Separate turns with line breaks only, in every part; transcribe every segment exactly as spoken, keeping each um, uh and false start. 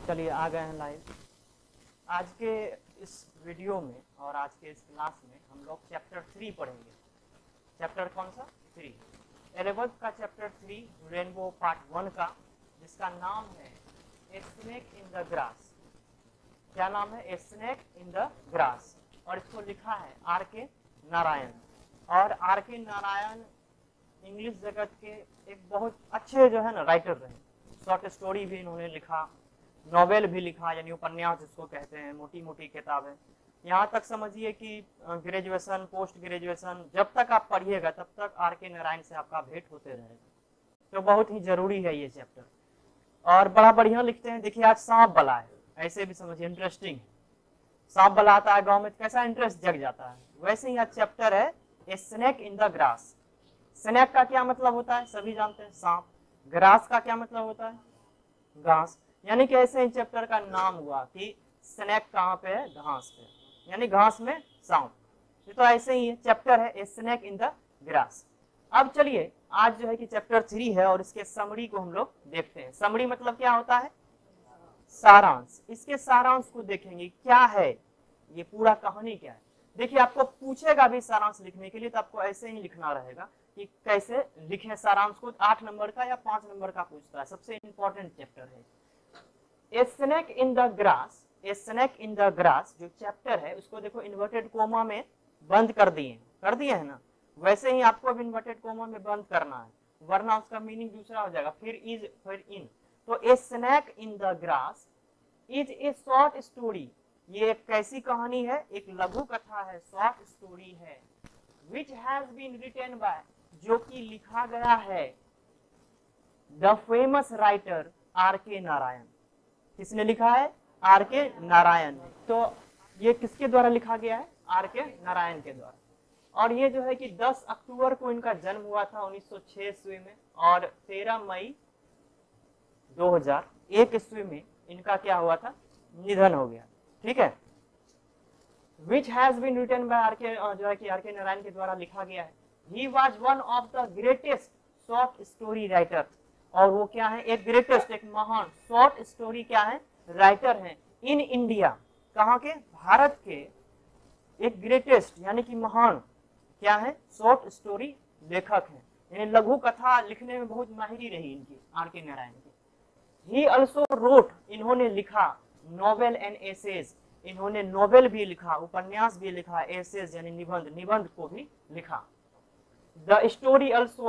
चलिए आ गए हैं लाइव। आज के इस वीडियो में और आज के इस क्लास में हम लोग चैप्टर थ्री पढ़ेंगे। चैप्टर कौन सा? थ्री। इलेवेंथ का chapter three Rainbow part one का, जिसका नाम है a snake in the grass. क्या नाम है? A snake in the grass. और इसको लिखा है आर के नारायण। और आर के नारायण इंग्लिश जगत के एक बहुत अच्छे जो है ना राइटर रहे। शॉर्ट स्टोरी भी इन्होंने लिखा, नॉवेल भी लिखा, यानी उपन्यास जिसको कहते हैं, मोटी मोटी किताबें। यहाँ तक समझिए कि ग्रेजुएशन, पोस्ट ग्रेजुएशन जब तक आप पढ़िएगा तब तक आर के नारायण से आपका भेंट होते रहेगा। तो बहुत ही जरूरी है ये चैप्टर, और बड़ा बढ़िया लिखते हैं। देखिए आज सांप बला है, ऐसे भी समझिए इंटरेस्टिंग है। सांप बला आता है गाँव में, कैसा इंटरेस्ट जग जाता है। वैसे ही आज चैप्टर है a snake in the grass. Snake का क्या मतलब होता है? सभी जानते हैं, सांप। ग्रास का क्या मतलब होता है? घास। यानी कि ऐसे ही चैप्टर का नाम हुआ कि स्नेक कहाँ पे है? घास पे, यानी घास में सांप। ये तो ऐसे ही है, चैप्टर है a snake in the grass. अब चलिए आज जो है कि चैप्टर थ्री है और इसके समरी को हम लोग देखते हैं। समरी मतलब क्या होता है? सारांश। इसके सारांश को देखेंगे, क्या है ये पूरा कहानी, क्या है। देखिए आपको पूछेगा भी सारांश लिखने के लिए, तो आपको ऐसे ही लिखना रहेगा कि कैसे लिखें सारांश को। आठ नंबर का या पांच नंबर का पूछता है, सबसे इंपॉर्टेंट चैप्टर है। A snake in the grass, a snake in the grass जो चैप्टर है उसको देखो इन्वर्टेड कोमा में बंद कर दिए कर दिए है ना। वैसे ही आपको अब इन्वर्टेड कोमा में बंद करना है, वरना उसका मीनिंग दूसरा हो जाएगा, फिर इज फिर इन। तो a snake in the grass is a short story. ये एक कैसी कहानी है? एक लघु कथा है, शॉर्ट स्टोरी है। Which has been written by, जो कि लिखा गया है द फेमस राइटर आर के नारायण। किसने लिखा है? आर के नारायण ने। तो ये किसके द्वारा लिखा गया है? आर के नारायण के द्वारा। और ये जो है कि दस अक्टूबर को इनका जन्म हुआ था उन्नीस सौ छह ईस्वी में, और तेरह मई दो हज़ार एक ईस्वी में इनका क्या हुआ था? निधन हो गया। ठीक है। Which has been written by R K, जो है कि आर के नारायण के द्वारा लिखा गया है। He was one of the greatest short story writer. और वो क्या है? एक ग्रेटेस्ट, एक महान शॉर्ट स्टोरी क्या है? राइटर हैं इन इंडिया। कहाँ के? भारत के एक ग्रेटेस्ट यानी कि महान क्या है? शॉर्ट स्टोरी लेखक हैं, यानी लघु कथा लिखने में बहुत माहिरी रही इनकी, आर के नारायण की। ही ऑल्सो रोट, इन्होंने लिखा, नॉवेल एंड एसेज, इन्होंने नॉवेल भी लिखा, उपन्यास भी लिखा, एसेज यानी निबंध, निबंध को भी लिखा। The story also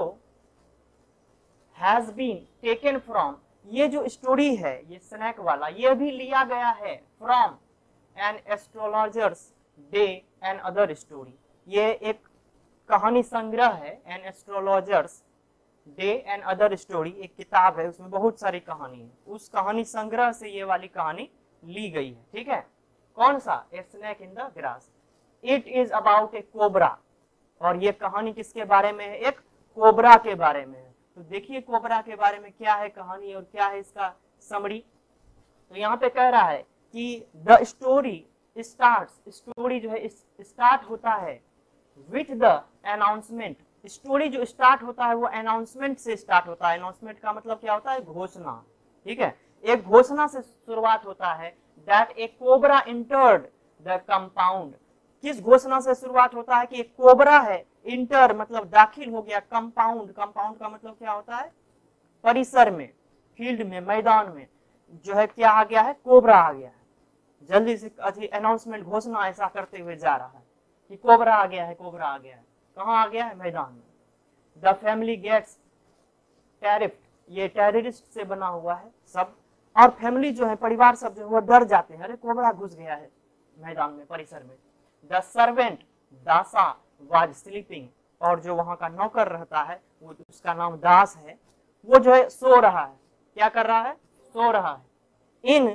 has been taken from, ये जो स्टोरी है ये स्नेक वाला, ये भी लिया गया है from an astrologer's day and other story. ये एक कहानी संग्रह है, an astrologer's day and other story, एक किताब है, उसमें बहुत सारी कहानी है। उस कहानी संग्रह से ये वाली कहानी ली गई है। ठीक है। कौन सा? A snake in the grass. It is about a cobra, और ये कहानी किसके बारे में है? एक कोबरा के बारे में है। तो देखिए कोबरा के बारे में क्या है कहानी और क्या है इसका समरी। तो यहाँ पे कह रहा है कि द स्टोरी स्टार्ट्स, स्टोरी जो है स्टार्ट होता है विथ द अनाउंसमेंट। स्टोरी जो स्टार्ट होता है वो अनाउंसमेंट से स्टार्ट होता है। अनाउंसमेंट का मतलब क्या होता है? घोषणा। ठीक है। एक घोषणा से शुरुआत होता है, that a cobra entered the compound. किस घोषणा से शुरुआत होता है? कि एक कोबरा है, इंटर मतलब दाखिल हो गया, कंपाउंड, कंपाउंड का मतलब क्या होता है? परिसर में, फील्ड में, मैदान में जो है क्या आ गया है? कोबरा आ गया है। जल्दी से अनाउंसमेंट, घोषणा ऐसा करते हुए जा रहा है कि कोबरा आ गया है, कोबरा आ गया है। कहाँ आ गया है? मैदान में। द फैमिली गेट्स टेरिफ्ड, ये टेररिस्ट से बना हुआ है सब, और फैमिली जो है, परिवार सब जो है वो डर जाते हैं, अरे कोबरा घुस गया है मैदान में, परिसर में। The servant Dasa was sleeping, और जो वहां का नौकर रहता है वो, उसका नाम दास है, वो जो है सो रहा है। क्या कर रहा है? सो रहा है। इन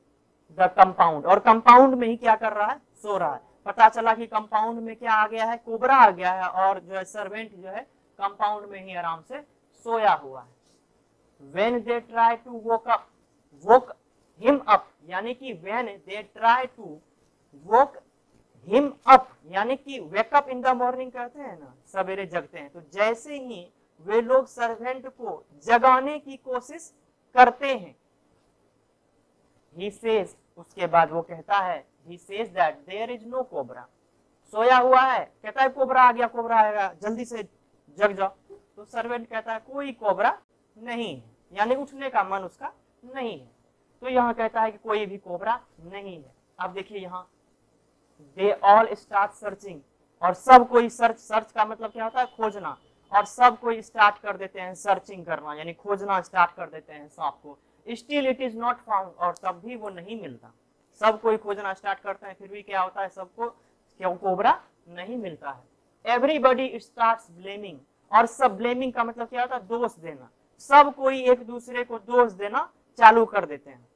द कंपाउंड, और कंपाउंड में ही क्या कर रहा है? सो रहा है। पता चला कि कंपाउंड में क्या आ गया है? कोबरा आ गया है, और जो है सर्वेंट जो है कंपाउंड में ही आराम से सोया हुआ है। When they try to woke up, woke him up, यानी कि when they try to woke him up, यानी कि wake up in the morning कहते हैं ना, सवेरे जगते हैं। तो जैसे ही वे लोग सर्वेंट को जगाने की कोशिश करते हैं, ही सेज, उसके बाद वो कहता है, he says that there is no cobra, सोया हुआ है, कहता है कोबरा आ गया, कोबरा आएगा, जल्दी से जग जाओ। तो सर्वेंट कहता है कोई कोबरा नहीं है, यानी उठने का मन उसका नहीं है। तो यहाँ कहता है कि कोई भी कोबरा नहीं है। अब देखिए यहाँ, दे ऑल स्टार्ट सर्चिंग, और सब कोई सर्च, सर्च का मतलब क्या होता है, खोजना, और सब कोई स्टार्ट कर देते हैं सर्चिंग करना, यानी खोजना स्टार्ट कर देते हैं सांप को। Still it is not found, और तब भी वो नहीं मिलता। सब कोई खोजना स्टार्ट करते हैं, फिर भी क्या होता है, सबको क्यों कोबरा नहीं मिलता है। एवरीबडी स्टार्ट्स ब्लेमिंग, और सब, ब्लेमिंग का मतलब क्या होता है, दोष देना। सब कोई एक दूसरे को दोष देना चालू कर देते हैं।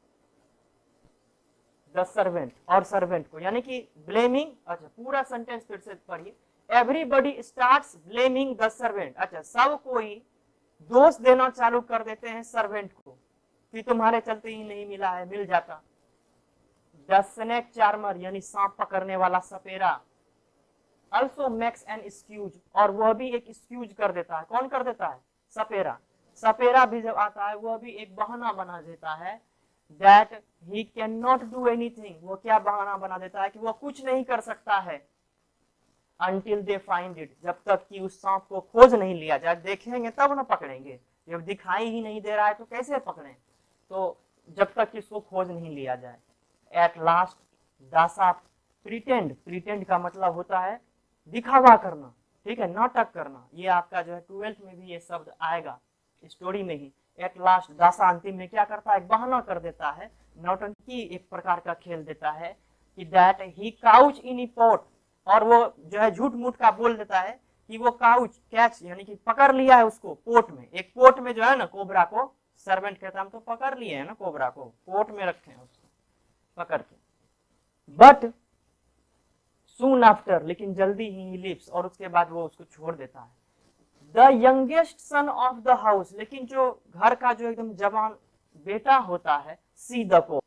द सर्वेंट, और सर्वेंट को, यानी कि ब्लेमिंग, अच्छा पूरा सेंटेंस फिर से पढ़िए। Everybody starts blaming the servant, अच्छा सब कोई दोष देना चालू कर देते हैं सर्वेंट को कि तुम्हारे चलते ही नहीं मिला है, मिल जाता। द स्नेक चार्मर, यानी सांप पकड़ने वाला सपेरा, also makes an excuse, और वह भी एक एक्सक्यूज कर देता है। कौन कर देता है, सपेरा। सपेरा भी जब आता है वह भी एक बहाना बना देता है, that he cannot do anything, वो क्या बहाना बना देता है कि वह कुछ नहीं कर सकता है, until they find it, जब तक कि उस सांप को खोज नहीं लिया जाए। देखेंगे तब ना पकड़ेंगे, जब दिखाई ही नहीं दे रहा है तो कैसे पकड़ें, तो जब तक कि इसको खोज नहीं लिया जाए। At last Dasa pretend, pretend का मतलब होता है दिखावा करना, ठीक है, नाटक करना। ये आपका जो है ट्वेल्थ में भी ये शब्द आएगा, स्टोरी में ही। एट लास्ट दासा अंतिम में क्या करता है, बहाना कर देता है, नौटंकी एक प्रकार का खेल देता है कि that he caught in a pot, और वो जो है झूठ मूठ का बोल देता है कि वो काउच, कैच, यानी कि पकड़ लिया है उसको पोट में। एक पोट में जो है ना कोबरा को, सर्वेंट कहता है हम तो पकड़ लिए हैं ना कोबरा को, पोट में रखे हैं उसको पकड़ के। बट सून आफ्टर, लेकिन जल्दी ही लिव्स, और उसके बाद वो उसको छोड़ देता है। The youngest son of the house, लेकिन जो घर का जो एकदम जवान बेटा होता है, सी द को,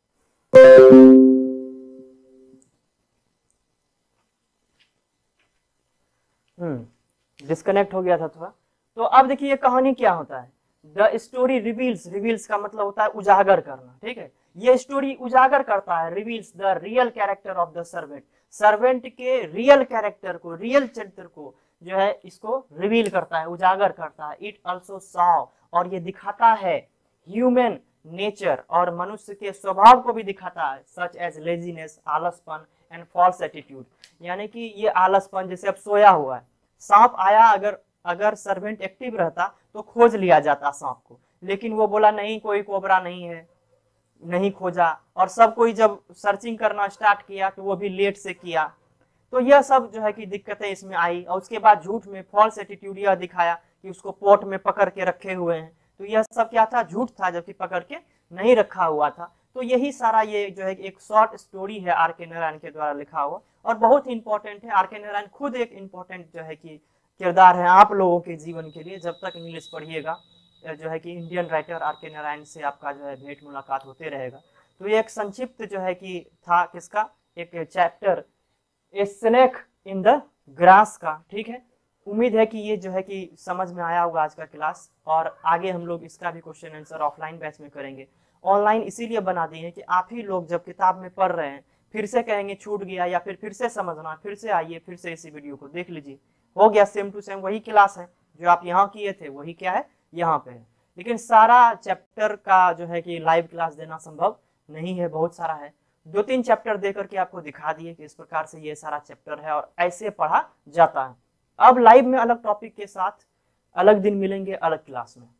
हम्म डिस्कनेक्ट हो गया था थोड़ा। तो अब देखिए कहानी क्या होता है। द स्टोरी रिवील्स, रिवील्स का मतलब होता है उजागर करना, ठीक है। ये स्टोरी उजागर करता है, reveals the real character of the servant, servant के रियल कैरेक्टर को, रियल चरित्र को जो है इसको रिवील करता है, उजागर करता है। इट ऑल्सो सॉ, और ये दिखाता है ह्यूमन नेचर, और मनुष्य के स्वभाव को भी दिखाता है, सच एज लेजीनेस, आलसपन एंड फॉल्स एटीट्यूड, यानी कि ये आलसपन, जैसे अब सोया हुआ है, सांप आया, अगर अगर सर्वेंट एक्टिव रहता तो खोज लिया जाता सांप को, लेकिन वो बोला नहीं कोई कोबरा नहीं है, नहीं खोजा, और सब कोई जब सर्चिंग करना स्टार्ट किया तो वो भी लेट से किया। तो यह सब जो है कि दिक्कतें इसमें आई, और उसके बाद झूठ में फॉल्स एटीट्यूड यह दिखाया कि उसको पोट में पकड़ के रखे हुए हैं, तो यह सब क्या था, झूठ था, जबकि पकड़ के नहीं रखा हुआ था। तो यही सारा ये जो है एक शॉर्ट स्टोरी है आर के नारायण के द्वारा लिखा हुआ, और बहुत ही इंपॉर्टेंट है। आर के नारायण खुद एक इम्पोर्टेंट जो है कि किरदार है आप लोगों के जीवन के लिए। जब तक इंग्लिश पढ़िएगा जो है कि इंडियन राइटर आर के नारायण से आपका जो है भेंट मुलाकात होते रहेगा। तो ये एक संक्षिप्त जो है कि था किसका, एक chapter a snake in the grass का, ठीक है। उम्मीद है कि ये जो है कि समझ में आया होगा आज का क्लास, और आगे हम लोग इसका भी क्वेश्चन आंसर ऑफलाइन बैच में करेंगे। ऑनलाइन इसीलिए बना दिए हैं कि आप ही लोग जब किताब में पढ़ रहे हैं फिर से कहेंगे छूट गया, या फिर फिर से समझना, फिर से आइए, फिर से इसी वीडियो को देख लीजिए, हो गया सेम टू सेम वही क्लास है जो आप यहाँ किए थे, वही क्या है यहाँ पे है। लेकिन सारा चैप्टर का जो है कि लाइव क्लास देना संभव नहीं है, बहुत सारा है। दो तीन चैप्टर देकर के आपको दिखा दिए कि इस प्रकार से ये सारा चैप्टर है और ऐसे पढ़ा जाता है। अब लाइव में अलग टॉपिक के साथ अलग दिन मिलेंगे, अलग क्लास में।